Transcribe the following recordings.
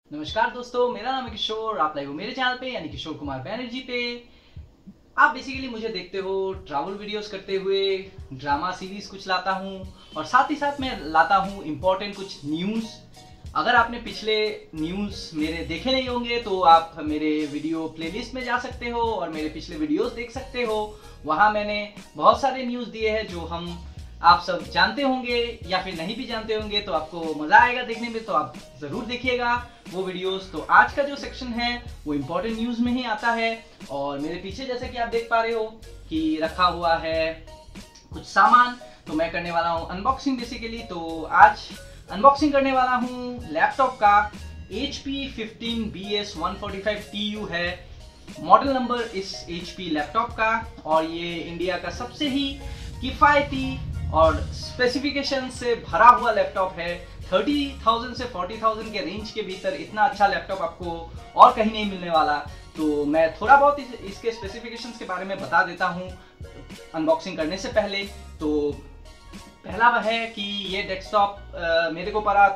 नमस्कार दोस्तों, मेरा नाम है किशोर। आप लाइव हो मेरे चैनल पे यानी किशोर कुमार बैनर्जी पे। आप बेसिकली मुझे देखते हो ट्रैवल वीडियोस करते हुए, ड्रामा सीरीज कुछ लाता हूँ और साथ ही साथ मैं लाता हूँ इम्पोर्टेंट कुछ न्यूज़। अगर आपने पिछले न्यूज़ मेरे देखे नहीं होंगे तो आप मेरे वीडियो प्लेलिस्ट में जा सकते हो और मेरे पिछले वीडियोस देख सकते हो। वहाँ मैंने बहुत सारे न्यूज़ दिए हैं जो आप सब जानते होंगे या फिर नहीं भी जानते होंगे, तो आपको मज़ा आएगा देखने में, तो आप ज़रूर देखिएगा वो वीडियोस। तो आज का जो सेक्शन है वो इम्पोर्टेंट न्यूज़ में ही आता है और मेरे पीछे जैसे कि आप देख पा रहे हो कि रखा हुआ है कुछ सामान, तो मैं करने वाला हूँ अनबॉक्सिंग बेसिकली। तो आज अनबॉक्सिंग करने वाला हूँ लैपटॉप का। HP 15BS145TU है मॉडल नंबर इस HP लैपटॉप का, और ये इंडिया का सबसे ही किफ़ायती और स्पेसिफिकेशन से भरा हुआ लैपटॉप है। 30,000 से 40,000 के रेंज के भीतर इतना अच्छा लैपटॉप आपको और कहीं नहीं मिलने वाला। तो मैं थोड़ा बहुत इसके स्पेसिफिकेशंस के बारे में बता देता हूँ अनबॉक्सिंग करने से पहले। तो पहला वह है कि ये डेस्कटॉप मेरे को पड़ा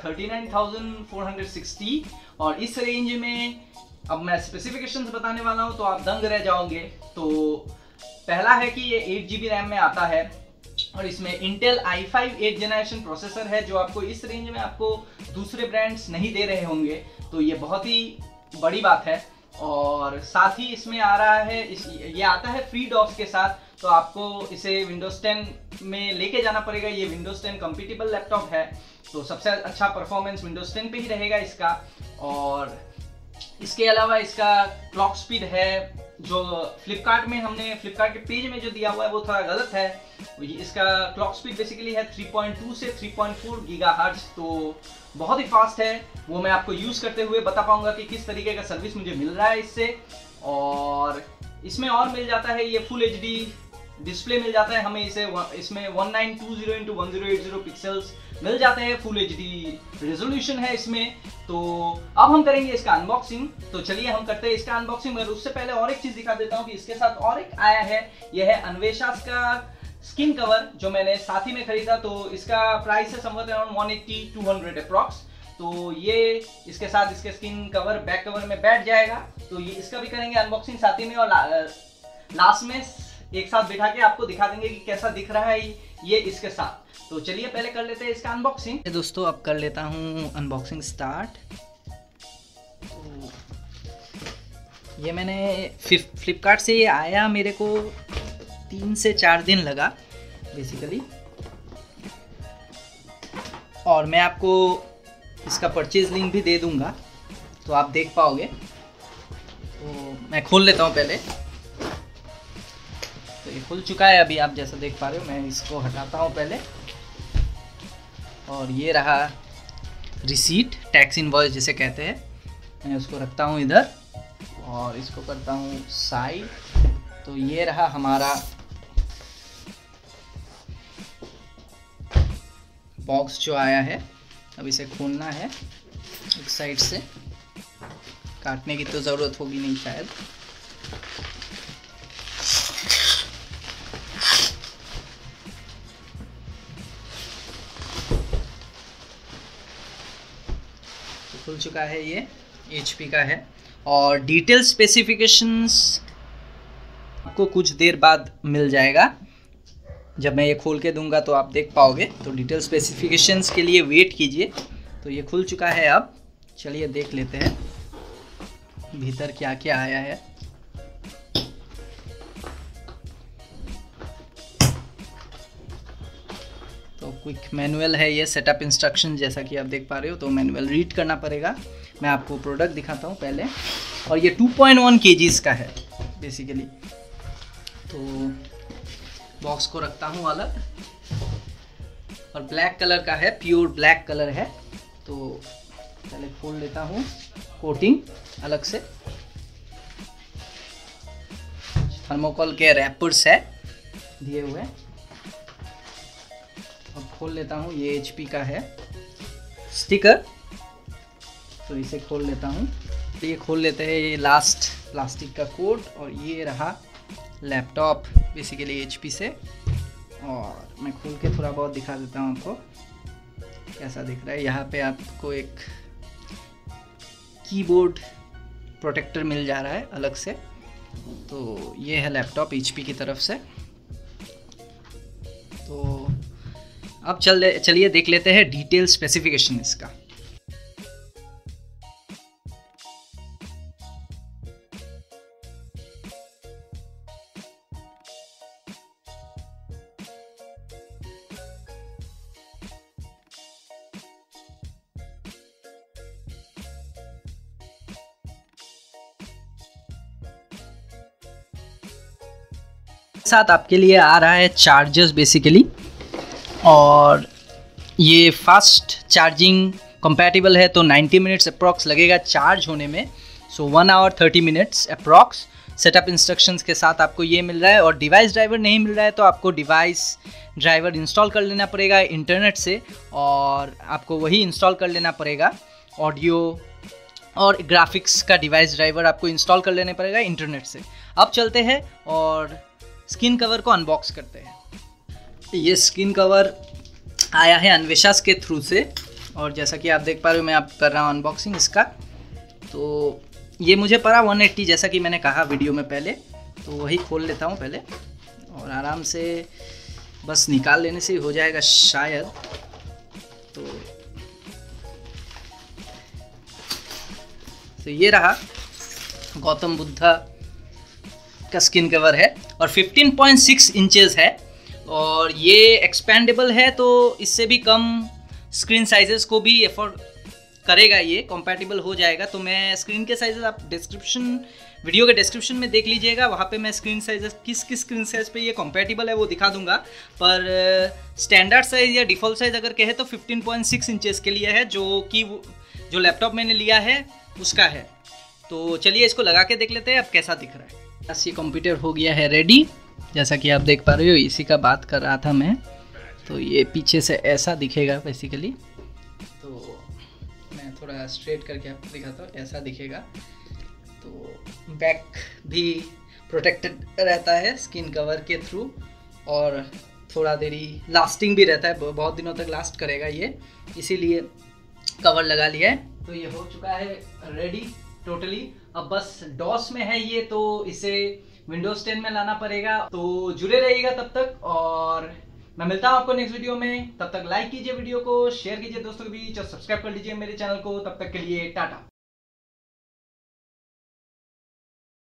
39,460 और इस रेंज में अब मैं स्पेसिफिकेशंस बताने वाला हूँ तो आप दंग रह जाओगे। तो पहला है कि ये 8 GB रैम में आता है और इसमें Intel i5 8th generation processor है जो आपको इस रेंज में आपको दूसरे ब्रांड्स नहीं दे रहे होंगे, तो ये बहुत ही बड़ी बात है। और साथ ही इसमें आ रहा है ये आता है फ्री डॉस के साथ, तो आपको इसे विंडोज 10 में लेके जाना पड़ेगा। ये विंडोज 10 कंपेटिबल लैपटॉप है, तो सबसे अच्छा परफॉर्मेंस विंडोज 10 पे ही रहेगा इसका। और इसके अलावा इसका क्लॉक स्पीड है जो फ्लिपकार्ट के पेज में जो दिया हुआ है वो थोड़ा गलत है। इसका क्लॉक स्पीड बेसिकली है 3.2 से 3.4 गीगाहर्ट्ज, तो बहुत ही फास्ट है। वो मैं आपको यूज़ करते हुए बता पाऊंगा कि किस तरीके का सर्विस मुझे मिल रहा है इससे। और इसमें और मिल जाता है ये फुल HD डिस्प्ले मिल जाता है हमें इसमें 1920x1080 पिक्सल्स मिल जाते हैं। फुल HD रेजोल्यूशन है इसमें। तो अब हम करेंगे इसका अनबॉक्सिंग, तो चलिए हम करते हैं इसका अनबॉक्सिंग। मगर उससे पहले और एक चीज दिखा देता हूँ कि इसके साथ और एक आया है, यह है अन्वेषास का स्किन कवर जो मैंने साथ ही में खरीदा। तो इसका प्राइस है समवत अराउंड 180-200 अप्रॉक्स। तो ये इसके साथ इसके स्किन कवर बैक कवर में बैठ जाएगा, तो ये इसका भी करेंगे अनबॉक्सिंग साथ ही में। और लास्ट में एक साथ बिठा के आपको दिखा देंगे कि कैसा दिख रहा है ये इसके साथ। तो चलिए पहले कर लेते हैं इसका अनबॉक्सिंग। दोस्तों अब कर लेता हूँ अनबॉक्सिंग स्टार्ट। तो ये मैंने फ्लिपकार्ट से ये आया, मेरे को 3 से 4 दिन लगा बेसिकली, और मैं आपको इसका परचेज लिंक भी दे दूंगा तो आप देख पाओगे। तो मैं खोल लेता हूँ पहले। तो ये खुल चुका है अभी, आप जैसा देख पा रहे हो। मैं इसको हटाता हूँ पहले, और ये रहा रिसीट, टैक्स इनवॉइस जिसे कहते हैं। मैं उसको रखता हूँ इधर और इसको करता हूँ साइड। तो ये रहा हमारा बॉक्स जो आया है। अब इसे खोलना है एक साइड से, काटने की तो ज़रूरत होगी नहीं शायद। खुल चुका है, ये HP का है और डिटेल स्पेसिफिकेशंस आपको कुछ देर बाद मिल जाएगा। जब मैं ये खोल के दूंगा तो आप देख पाओगे। तो डिटेल स्पेसिफिकेशंस के लिए वेट कीजिए। तो ये खुल चुका है, अब चलिए देख लेते हैं भीतर क्या क्या आया है। तो क्विक मैनुअल है ये, सेटअप इंस्ट्रक्शन जैसा कि आप देख पा रहे हो। तो मैनुअल रीड करना पड़ेगा। मैं आपको प्रोडक्ट दिखाता हूँ पहले। और ये 2.1 kgs का है बेसिकली। तो बॉक्स को रखता हूँ अलग, और ब्लैक कलर का है, प्योर ब्लैक कलर है। तो पहले खोल लेता हूँ, कोटिंग अलग से, थर्मोकोल के रैपर्स है दिए हुए। अब खोल लेता हूँ, ये HP का है स्टिकर। तो इसे खोल लेता हूँ। तो ये खोल लेते हैं, ये लास्ट प्लास्टिक का कोट। और ये रहा लैपटॉप बेसिकली HP से। और मैं खोल के थोड़ा बहुत दिखा देता हूँ आपको कैसा दिख रहा है। यहाँ पे आपको एक कीबोर्ड प्रोटेक्टर मिल जा रहा है अलग से। तो ये है लैपटॉप HP की तरफ से। तो अब चलिए देख लेते हैं डिटेल स्पेसिफिकेशन इसका। साथ आपके लिए आ रहा है चार्जर्स बेसिकली, और ये फास्ट चार्जिंग कंपैटिबल है। तो 90 मिनट्स अप्रॉक्स लगेगा चार्ज होने में। So 1 hour 30 minutes approx. Setup instructions के साथ आपको ये मिल रहा है। और डिवाइस ड्राइवर नहीं मिल रहा है तो आपको डिवाइस ड्राइवर इंस्टॉल कर लेना पड़ेगा इंटरनेट से, और आपको वही इंस्टॉल कर लेना पड़ेगा। ऑडियो और ग्राफिक्स का डिवाइस ड्राइवर आपको इंस्टॉल कर लेना पड़ेगा इंटरनेट से। अब चलते हैं और स्किन कवर को अनबॉक्स करते हैं। ये स्किन कवर आया है अन्वेषा के थ्रू से, और जैसा कि आप देख पा रहे हो मैं आप कर रहा हूँ अनबॉक्सिंग इसका। तो ये मुझे पड़ा 180, जैसा कि मैंने कहा वीडियो में पहले। तो वही खोल लेता हूँ पहले, और आराम से बस निकाल लेने से ही हो जाएगा शायद। तो ये रहा गौतम बुद्धा का स्किन कवर है, और 15.6 इंचेस है, और ये एक्सपेंडेबल है। तो इससे भी कम स्क्रीन साइजेस को भी एफोर्ड करेगा, ये कंपैटिबल हो जाएगा। तो मैं स्क्रीन के साइजेस आप वीडियो के डिस्क्रिप्शन में देख लीजिएगा, वहाँ पे मैं स्क्रीन साइजेस किस स्क्रीन साइज पे ये कंपैटिबल है वो दिखा दूंगा। पर स्टैंडर्ड साइज या डिफ़ॉल्ट साइज अगर कहे तो 15.6 इंचेस के लिए है, जो लैपटॉप मैंने लिया है उसका है। तो चलिए इसको लगा के देख लेते हैं अब कैसा दिख रहा है। बस ये कंप्यूटर हो गया है रेडी, जैसा कि आप देख पा रहे हो। इसी का बात कर रहा था मैं। तो ये पीछे से ऐसा दिखेगा बेसिकली। तो मैं थोड़ा स्ट्रेट करके आपको दिखाता हूँ, ऐसा दिखेगा। तो बैक भी प्रोटेक्टेड रहता है स्किन कवर के थ्रू, और थोड़ा देरी लास्टिंग भी रहता है, बहुत दिनों तक लास्ट करेगा ये, इसीलिए कवर लगा लिया है। तो ये हो चुका है रेडी टोटली। अब बस डॉस में है ये, तो इसे विंडोज 10 में लाना पड़ेगा। तो जुड़े रहिएगा तब तक, और मैं मिलता हूँ आपको नेक्स्ट वीडियो में। तब तक लाइक कीजिए वीडियो को, शेयर कीजिए दोस्तों के बीच, और सब्सक्राइब कर लीजिए मेरे चैनल को। तब तक के लिए टाटा।